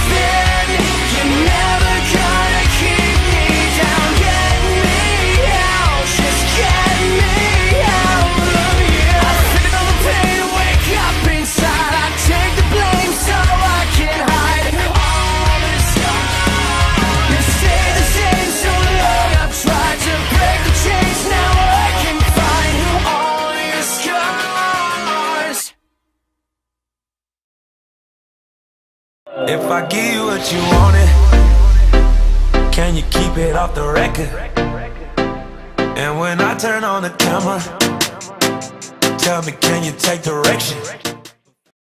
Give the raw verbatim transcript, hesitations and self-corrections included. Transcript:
been. You're never gonna keep me down. Get me out, just get me out of here. I feel the pain and wake up inside. I take the blame so I can hide all the scars. You stay the same so long. I've tried to break the chains, now I can find all your scars. If I give you what you wanted, can you keep it off the record? And when I turn on the camera, tell me, can you take direction?